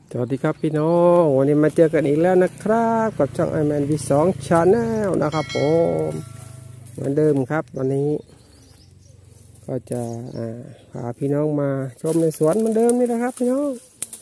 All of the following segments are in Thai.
สวัสดีครับพี่น้องวันนี้มาเจอกันอีกแล้วนะครับกับช่องไอแมนวี2 Channel นะครับผมเหมือนเดิมครับวันนี้ก็จะพาพี่น้องมาชมในสวนเหมือนเดิมนี่นะครับพี่น้อง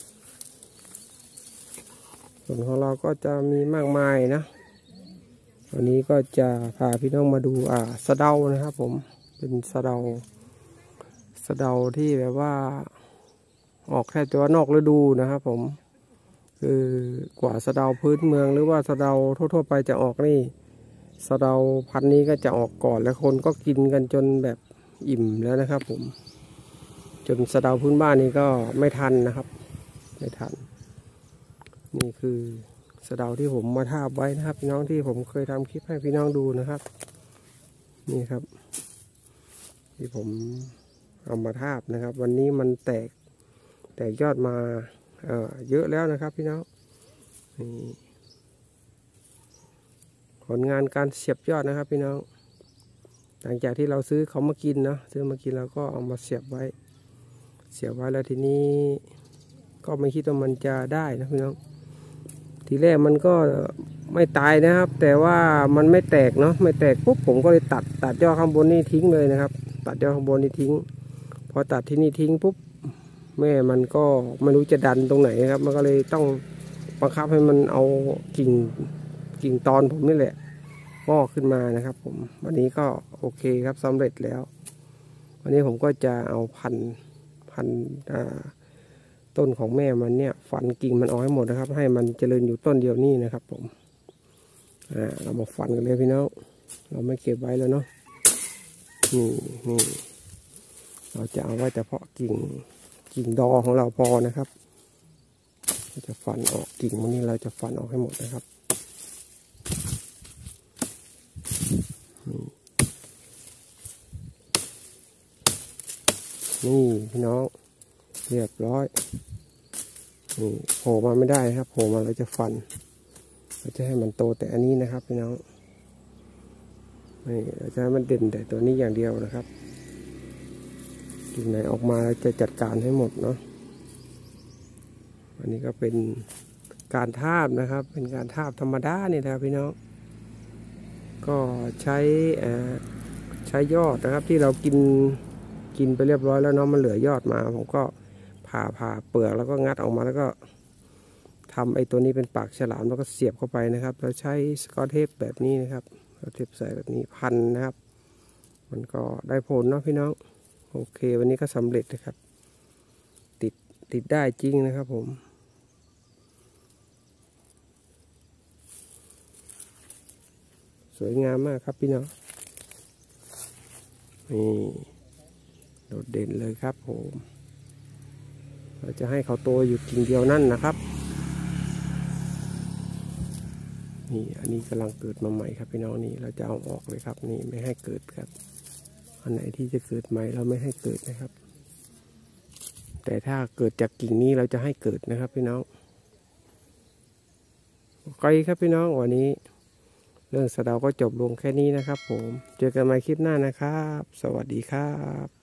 สวนของเราก็จะมีมากมายนะวันนี้ก็จะพาพี่น้องมาดูสะเดานะครับผมเป็นสะเดาที่แบบว่าออกแค่ตัวนอกฤดูนะครับผมคือกว่าสะเดาพื้นเมืองหรือว่าสะเดาทั่วๆไปจะออกนี่สะเดาพันธุ์นี้ก็จะออกก่อนแล้วคนก็กินกันจนแบบอิ่มแล้วนะครับผมจนสะเดาพื้นบ้านนี้ก็ไม่ทันนะครับไม่ทันนี่คือสะเดาที่ผมมาทาบไว้นะครับพี่น้องที่ผมเคยทำคลิปให้พี่น้องดูนะครับนี่ครับที่ผมเอามาทาบนะครับ วันนี้มันแตกยอดมาเยอะแล้วนะครับพี่น้องผลงานการเสียบยอดนะครับพี่น้องหลังจากที่เราซื้อเขามากินเนาะซื้อมากินแล้วก็เอามาเสียบไว้แล้วทีนี้ก็ไม่คิดว่ามันจะได้นะพี่น้องทีแรกมันก็ไม่ตายนะครับแต่ว่ามันไม่แตกเนาะไม่แตกปุ๊บผมก็เลยตัดยอดข้างบนนี่ทิ้งเลยนะครับตัดยอดข้างบนนี่ทิ้งพอตัดที่นี่ทิ้งปุ๊บแม่มันก็ไม่รู้จะดันตรงไหนครับมันก็เลยต้องบังคับให้มันเอากิ่งตอนผมนี่แหละงอกขึ้นมานะครับผมวันนี้ก็โอเคครับสำเร็จแล้ววันนี้ผมก็จะเอาพันต้นของแม่มันเนี่ยฟันกิ่งมันออกให้หมดนะครับให้มันเจริญอยู่ต้นเดียวนี่นะครับผมเรามาฟันกันเลยพี่น้องเราไม่เก็บไว้แล้วเนาะนี่เราจะเอาไว้เฉพาะกิ่งดอของเราพอนะครับเราจะฟันออกกิ่งมันนี่เราจะฟันออกให้หมดนะครับนี่พี่น้องเรียบร้อยนี่โผล่มาไม่ได้ครับโผล่มาเราจะฟันเราจะให้มันโตแต่อันนี้นะครับพี่น้องนี่เราจะให้มันเด่นแต่ตัวนี้อย่างเดียวนะครับกิ่งไหนออกมาเราจะจัดการให้หมดเนาะอันนี้ก็เป็นการทาบนะครับเป็นการทาบธรรมดานี่นะครับพี่น้องก็ใช้ยอดนะครับที่เรากินไปเรียบร้อยแล้วเนาะมันเหลือยอดมาผมก็ผ่าเปลือกแล้วก็งัดออกมาแล้วก็ทำไอ้ตัวนี้เป็นปากฉลามแล้วก็เสียบเข้าไปนะครับเราใช้สกอตเทปแบบนี้นะครับเราเทปใส่แบบนี้พันนะครับมันก็ได้ผลเนาะพี่น้องโอเควันนี้ก็สำเร็จนะครับติดได้จริงนะครับผมสวยงามมากครับพี่น้องนี่โดดเด่นเลยครับผมเราจะให้เขาโตอยู่กิ่งเดียวนั่นนะครับนี่อันนี้กำลังเกิดมาใหม่ครับพี่น้องนี่เราจะเอาออกเลยครับนี่ไม่ให้เกิดครับอันไหนที่จะเกิดใหม่เราไม่ให้เกิดนะครับแต่ถ้าเกิดจากกิ่งนี้เราจะให้เกิดนะครับพี่น้องโอเคครับพี่น้องวันนี้เรื่องสะเดาก็จบลงแค่นี้นะครับผมเจอกันใหม่คลิปหน้านะครับสวัสดีครับ